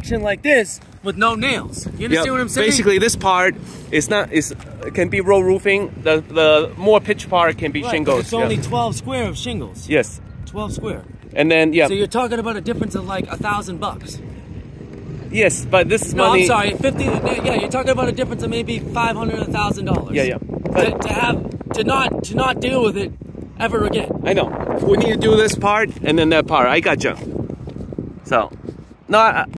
section like this with no nails. You understand what I'm saying? Basically, this part can be roll roofing. The more pitch part can be shingles. It's only 12 square of shingles. Yes. 12 square. And then So you're talking about a difference of like $1,000. Yes, but this is no, money. I'm sorry, 50. Yeah, you're talking about a difference of maybe $500, $1,000. Yeah. But to not deal with it ever again. I know. We need to do this part and then that part. I got you. So, no.